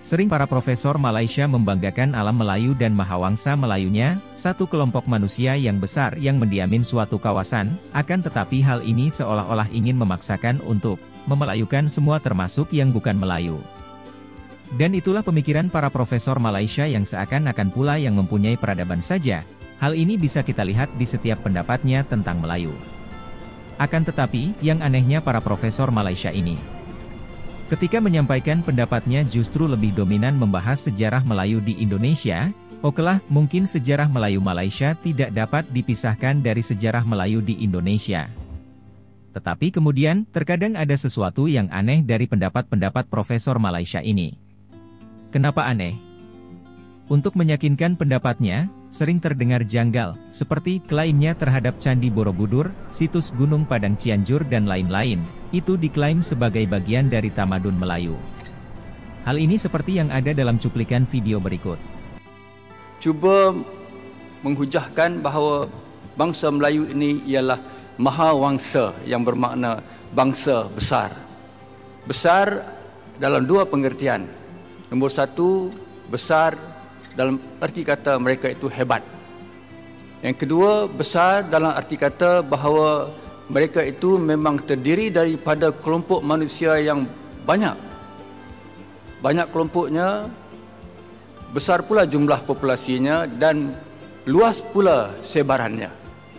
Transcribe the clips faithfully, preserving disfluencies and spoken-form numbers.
Sering para profesor Malaysia membanggakan alam Melayu dan mahawangsa Melayunya, satu kelompok manusia yang besar yang mendiamin suatu kawasan, akan tetapi hal ini seolah-olah ingin memaksakan untuk memelayukan semua termasuk yang bukan Melayu. Dan itulah pemikiran para profesor Malaysia yang seakan-akan pula yang mempunyai peradaban saja. Hal ini bisa kita lihat di setiap pendapatnya tentang Melayu. Akan tetapi, yang anehnya para profesor Malaysia ini, ketika menyampaikan pendapatnya justru lebih dominan membahas sejarah Melayu di Indonesia. Okelah, mungkin sejarah Melayu Malaysia tidak dapat dipisahkan dari sejarah Melayu di Indonesia. Tetapi kemudian, terkadang ada sesuatu yang aneh dari pendapat-pendapat profesor Malaysia ini. Kenapa aneh? Untuk meyakinkan pendapatnya, sering terdengar janggal, seperti klaimnya terhadap Candi Borobudur, situs Gunung Padang Cianjur dan lain-lain, itu diklaim sebagai bagian dari tamadun Melayu. Hal ini seperti yang ada dalam cuplikan video berikut. Cuba menghujahkan bahawa bangsa Melayu ini ialah mahawangsa yang bermakna bangsa besar. Besar dalam dua pengertian. Nombor satu, besar dalam arti kata mereka itu hebat. Yang kedua, besar dalam arti kata bahawa mereka itu memang terdiri daripada kelompok manusia yang banyak. Banyak kelompoknya, besar pula jumlah populasinya dan luas pula sebarannya.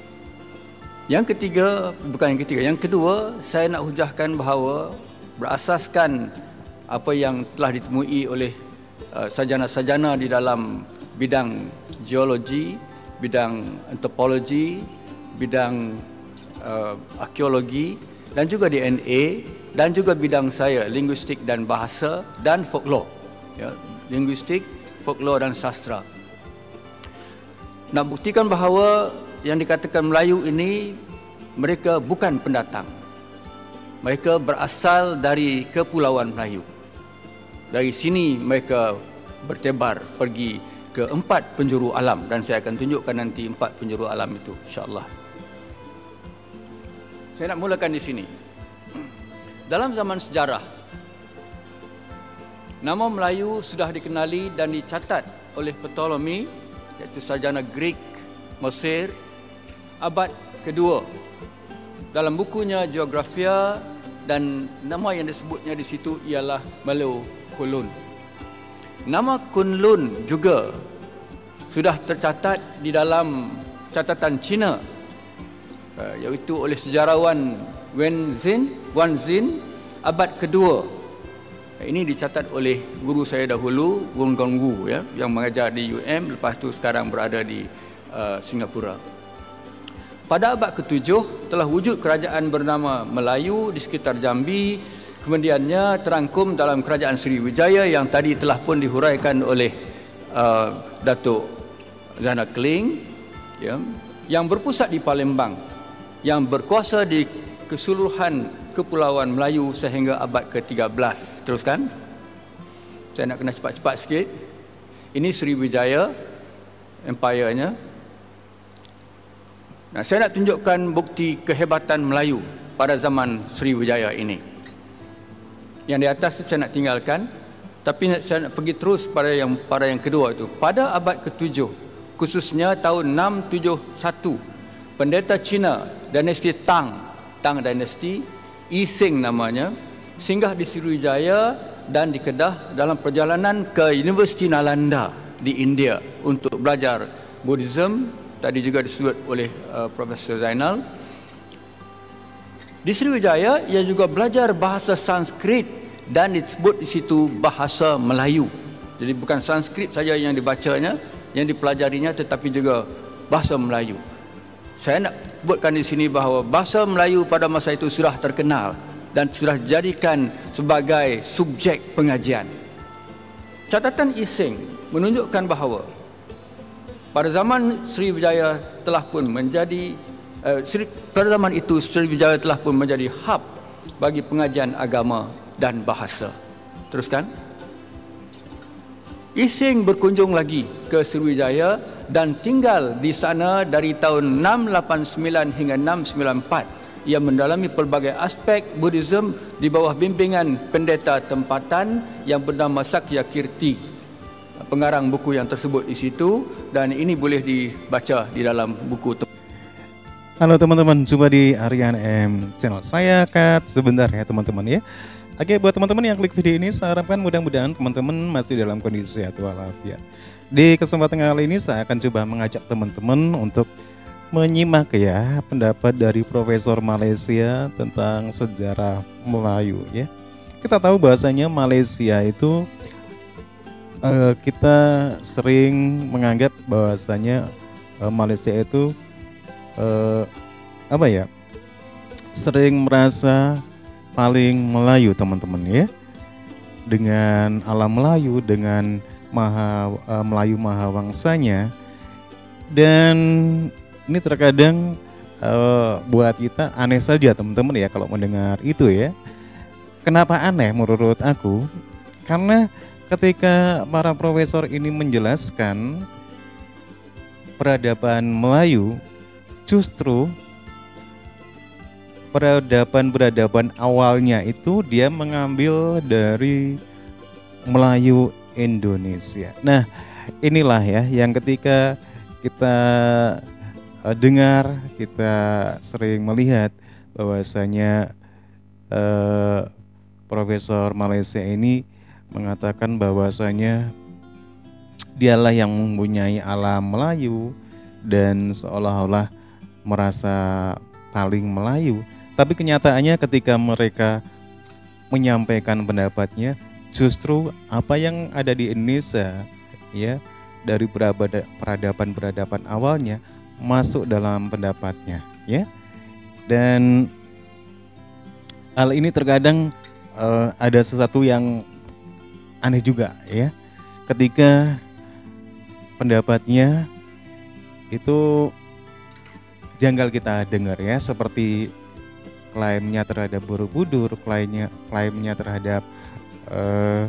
Yang ketiga, bukan yang ketiga, yang kedua, saya nak hujahkan bahawa berasaskan apa yang telah ditemui oleh uh, sarjana-sarjana di dalam bidang geologi, bidang antropologi, bidang uh, arkeologi dan juga D N A dan juga bidang saya linguistik dan bahasa dan folklore, ya, linguistik, folklore dan sastra. Nak buktikan bahawa yang dikatakan Melayu ini mereka bukan pendatang. Mereka berasal dari Kepulauan Melayu. Dari sini mereka bertebar pergi ke empat penjuru alam dan saya akan tunjukkan nanti empat penjuru alam itu, insya-Allah. Saya nak mulakan di sini. Dalam zaman sejarah, nama Melayu sudah dikenali dan dicatat oleh Ptolemy, iaitu sarjana Greek Mesir, abad kedua. Dalam bukunya Geografia, dan nama yang disebutnya di situ ialah Melo Kunlun. Nama Kunlun juga sudah tercatat di dalam catatan Cina, iaitu oleh sejarawan Wen Xin, Wan Xin, abad kedua. Ini dicatat oleh guru saya dahulu, Wong Gonggu, ya, yang mengajar di U M, lepas tu sekarang berada di uh, Singapura. Pada abad ketujuh telah wujud kerajaan bernama Melayu di sekitar Jambi. Kemudiannya terangkum dalam kerajaan Sriwijaya yang tadi telah pun dihuraikan oleh uh, Datuk Zana Kling, ya, yang berpusat di Palembang, yang berkuasa di keseluruhan Kepulauan Melayu sehingga abad ke tiga belas. Teruskan. Saya nak kena cepat-cepat sikit. Ini Sriwijaya, empire-nya. Nah, saya nak tunjukkan bukti kehebatan Melayu pada zaman Sriwijaya ini. Yang di atas saya nak tinggalkan, tapi saya nak pergi terus pada yang pada yang kedua itu. Pada abad ketujuh, khususnya tahun enam tujuh satu, pendeta Cina dinasti Tang, Tang dinasti, Yi Sing namanya, singgah di Sriwijaya dan di Kedah dalam perjalanan ke Universiti Nalanda di India untuk belajar Buddhism. Tadi juga disebut oleh uh, Profesor Zainal. Di Sriwijaya, ia juga belajar bahasa Sanskrit dan disebut di situ bahasa Melayu. Jadi bukan Sanskrit saja yang dibacanya, yang dipelajarinya, tetapi juga bahasa Melayu. Saya nak sebutkan di sini bahawa bahasa Melayu pada masa itu sudah terkenal dan sudah dijadikan sebagai subjek pengajian. Catatan Yi Sing menunjukkan bahawa pada zaman Sriwijaya telah pun menjadi uh, Sri, pada zaman itu Sriwijaya telah pun menjadi hub bagi pengajian agama dan bahasa. Teruskan. Yi Sing berkunjung lagi ke Sriwijaya dan tinggal di sana dari tahun enam lapan sembilan hingga enam sembilan empat Ia mendalami pelbagai aspek Buddhism di bawah bimbingan pendeta tempatan yang bernama Sakya Kirti, pengarang buku yang tersebut di situ, dan ini boleh dibaca di dalam buku. Halo teman-teman, jumpa di Aryan M Channel. Saya cut sebentar ya teman-teman ya. Oke, buat teman-teman yang klik video ini, saya harapkan mudah-mudahan teman-teman masih dalam kondisi sehat walafiat. Di kesempatan kali ini saya akan coba mengajak teman-teman untuk menyimak ya pendapat dari Profesor Malaysia tentang sejarah Melayu ya. Kita tahu bahasanya Malaysia itu uh, kita sering menganggap bahwasanya uh, Malaysia itu uh, apa ya? Sering merasa paling Melayu teman-teman ya. Dengan alam Melayu, dengan maha uh, Melayu mahawangsanya. Dan ini terkadang uh, buat kita aneh saja teman-teman ya kalau mendengar itu ya. Kenapa aneh menurut aku? Karena ketika para profesor ini menjelaskan peradaban Melayu, justru peradaban-peradaban awalnya itu dia mengambil dari Melayu Indonesia. Nah, inilah ya yang ketika kita dengar, kita sering melihat bahwasanya eh, Profesor Malaysia ini mengatakan bahwasanya dialah yang mempunyai alam Melayu dan seolah-olah merasa paling Melayu. Tapi kenyataannya ketika mereka menyampaikan pendapatnya, justru apa yang ada di Indonesia ya dari peradaban-peradaban awalnya masuk dalam pendapatnya ya. Dan hal ini terkadang uh, ada sesuatu yang aneh juga ya ketika pendapatnya itu janggal kita dengar ya, seperti klaimnya terhadap Borobudur, klaimnya klaimnya terhadap uh,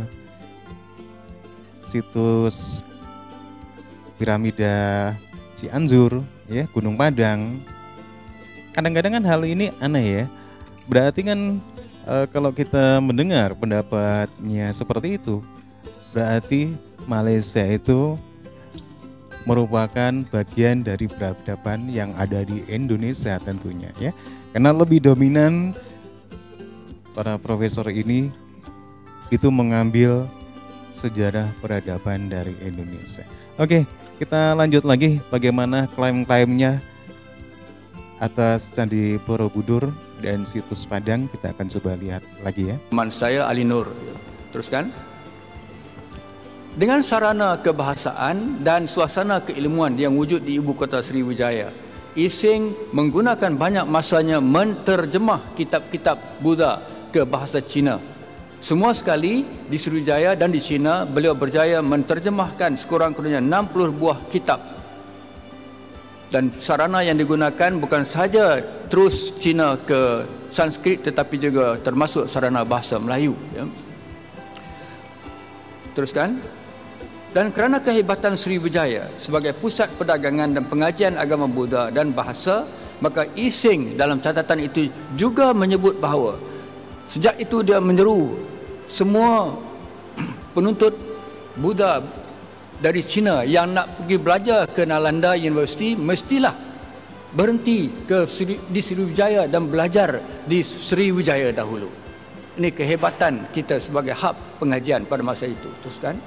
situs piramida Cianjur ya, Gunung Padang. Kadang-kadang kan hal ini aneh ya. Berarti kan e, kalau kita mendengar pendapatnya seperti itu, berarti Malaysia itu merupakan bagian dari peradaban yang ada di Indonesia tentunya ya. Karena lebih dominan para profesor ini itu mengambil sejarah peradaban dari Indonesia. Oke, kita lanjut lagi bagaimana klaim-klaimnya atas Candi Borobudur dan situs Padang. Kita akan coba lihat lagi ya. Teman saya Ali Nur. Teruskan. Dengan sarana kebahasaan dan suasana keilmuan yang wujud di ibu kota Sriwijaya, Ising menggunakan banyak masanya menterjemah kitab-kitab Buddha ke bahasa Cina. Semua sekali di Sriwijaya dan di China, beliau berjaya menterjemahkan sekurang-kurangnya enam puluh buah kitab. Dan sarana yang digunakan bukan sahaja terus Cina ke Sanskrit, tetapi juga termasuk sarana bahasa Melayu ya. Teruskan. Dan kerana kehebatan Sriwijaya sebagai pusat perdagangan dan pengajian agama Buddha dan bahasa, maka Ising dalam catatan itu juga menyebut bahawa sejak itu dia menyeru semua penuntut Buddha dari China yang nak pergi belajar ke Nalanda University mestilah berhenti ke di Sriwijaya dan belajar di Sriwijaya dahulu. Ini kehebatan kita sebagai hub pengajian pada masa itu. Teruskan.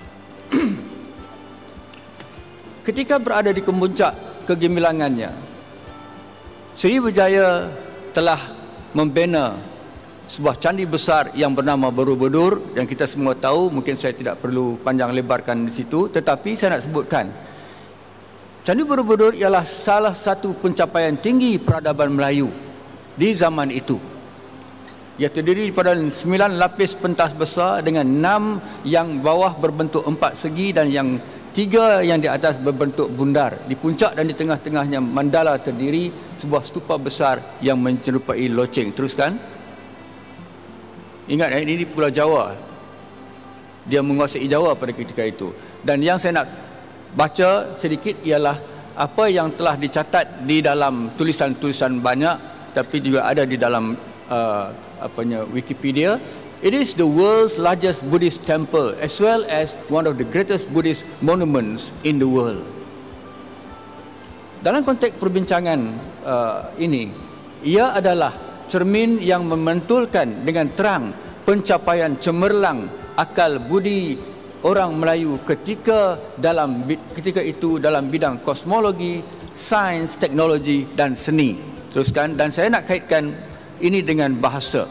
Ketika berada di kemuncak kegemilangannya, Sriwijaya telah membina sebuah candi besar yang bernama Borobudur, dan kita semua tahu, mungkin saya tidak perlu panjang lebarkan di situ, tetapi saya nak sebutkan Candi Borobudur ialah salah satu pencapaian tinggi peradaban Melayu di zaman itu. Ia terdiri daripada sembilan lapis pentas besar dengan enam yang bawah berbentuk empat segi dan yang tiga yang di atas berbentuk bundar. Di puncak dan di tengah-tengahnya mandala terdiri sebuah stupa besar yang menyerupai loceng. Teruskan. Ingat, ini di Pulau Jawa. Dia menguasai Jawa pada ketika itu. Dan yang saya nak baca sedikit ialah apa yang telah dicatat di dalam tulisan-tulisan banyak, tapi juga ada di dalam uh, apanya Wikipedia. It is the world's largest Buddhist temple as well as one of the greatest Buddhist monuments in the world. Dalam konteks perbincangan uh, ini, ia adalah cermin yang memantulkan dengan terang pencapaian cemerlang akal budi orang Melayu ketika dalam ketika itu dalam bidang kosmologi, sains, teknologi dan seni. Teruskan, dan saya nak kaitkan ini dengan bahasa.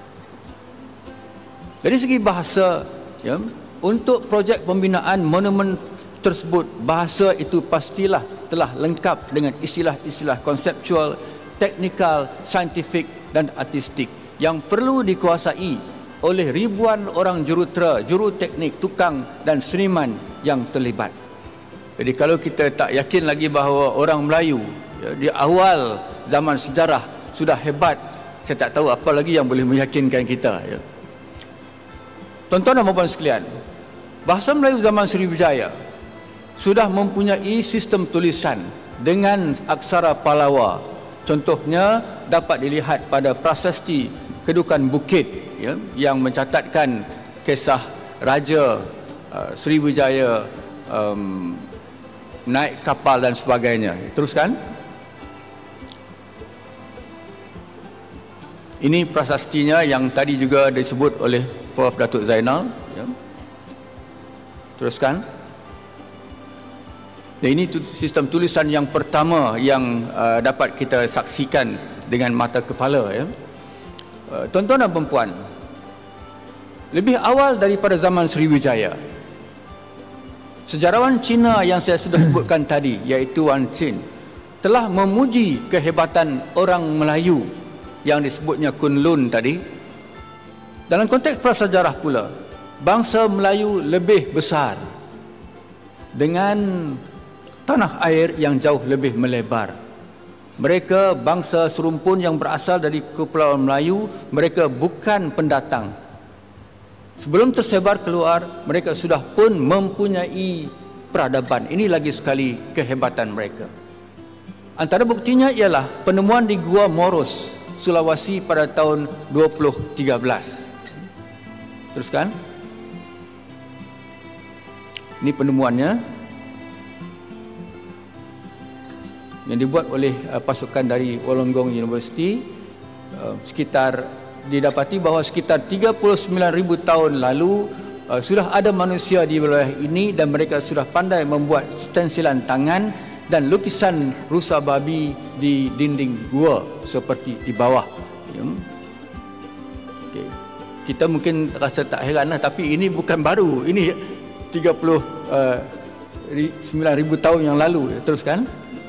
Dari segi bahasa, ya, untuk projek pembinaan monumen tersebut, bahasa itu pastilah telah lengkap dengan istilah-istilah konseptual, teknikal, saintifik dan artistik yang perlu dikuasai oleh ribuan orang jurutera, juru teknik, tukang dan seniman yang terlibat. Jadi kalau kita tak yakin lagi bahawa orang Melayu ya, di awal zaman sejarah sudah hebat, saya tak tahu apa lagi yang boleh meyakinkan kita. Ya. Tuan-tuan dan puan sekalian, bahasa Melayu zaman Sriwijaya sudah mempunyai sistem tulisan dengan aksara Pallawa. Contohnya dapat dilihat pada prasasti Kedukan Bukit, ya, yang mencatatkan kisah Raja uh, Sriwijaya um, naik kapal dan sebagainya. Teruskan. Ini prasastinya yang tadi juga disebut oleh Profesor Datuk Zainal. Ya. Teruskan. Dan ini sistem tulisan yang pertama yang uh, dapat kita saksikan dengan mata kepala. Ya. Uh, tuan-tuan dan perempuan, lebih awal daripada zaman Sriwijaya, sejarawan Cina yang saya sudah sebutkan tadi, iaitu Wan Qin, telah memuji kehebatan orang Melayu yang disebutnya Kunlun tadi. Dalam konteks prasejarah pula, bangsa Melayu lebih besar dengan tanah air yang jauh lebih melebar. Mereka bangsa serumpun yang berasal dari Kepulauan Melayu, mereka bukan pendatang. Sebelum tersebar keluar, mereka sudah pun mempunyai peradaban. Ini lagi sekali kehebatan mereka. Antara buktinya ialah penemuan di Gua Moros, Sulawesi pada tahun dua ribu tiga belas. Teruskan. Ini penemuannya yang dibuat oleh uh, pasukan dari Wollongong University. Uh, sekitar didapati bahawa sekitar tiga puluh sembilan ribu tahun lalu uh, sudah ada manusia di wilayah ini dan mereka sudah pandai membuat stensilan tangan dan lukisan rusa babi di dinding gua seperti di bawah. Ya. Okay. Kita mungkin rasa tak heran lah, tapi ini bukan baru. Ini tiga puluh sembilan ribu tahun yang lalu. Teruskan.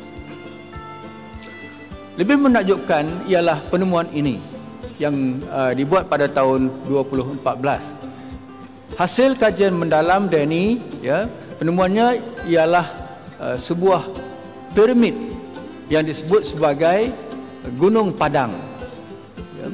Lebih menakjubkan ialah penemuan ini yang uh, dibuat pada tahun dua ribu empat belas. Hasil kajian mendalam Denny, ya, penemuannya ialah uh, sebuah piramid yang disebut sebagai Gunung Padang, ya,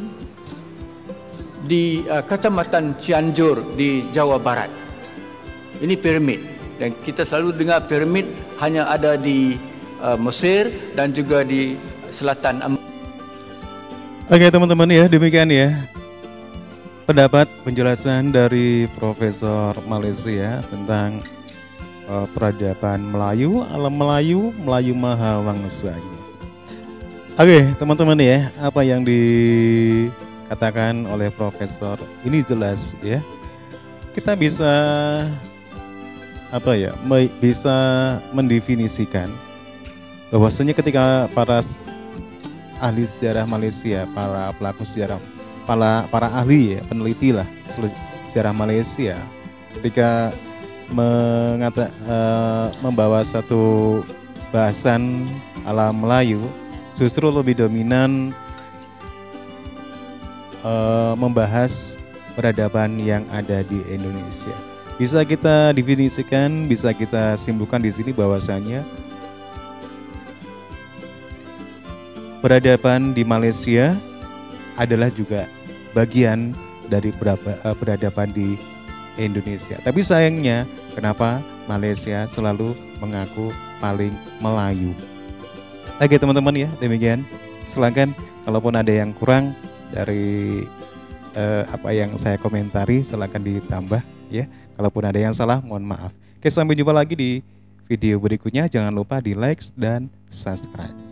di uh, Kecamatan Cianjur di Jawa Barat. Ini piramid, dan kita selalu dengar piramid hanya ada di uh, Mesir dan juga di selatan Amerika. Oke teman-teman, ya demikian ya pendapat penjelasan dari Profesor Malaysia tentang uh, peradaban Melayu, alam Melayu, Melayu Mahawangsanya. Oke teman-teman ya, apa yang dikatakan oleh Profesor ini jelas ya. Kita bisa apa ya, bisa mendefinisikan bahwasanya ketika para ahli sejarah Malaysia, para pelaku sejarah, para para ahli ya, peneliti lah sejarah Malaysia, ketika mengata, uh, membawa satu bahasan alam Melayu, justru lebih dominan uh, membahas peradaban yang ada di Indonesia. Bisa kita definisikan, bisa kita simpulkan di sini bahwasanya peradaban di Malaysia adalah juga bagian dari peradaban di Indonesia. Tapi sayangnya, kenapa Malaysia selalu mengaku paling Melayu? Oke teman-teman ya, demikian Silahkan kalaupun ada yang kurang dari eh, apa yang saya komentari, silahkan ditambah ya. Kalaupun ada yang salah, mohon maaf. Oke, sampai jumpa lagi di video berikutnya. Jangan lupa di like dan subscribe.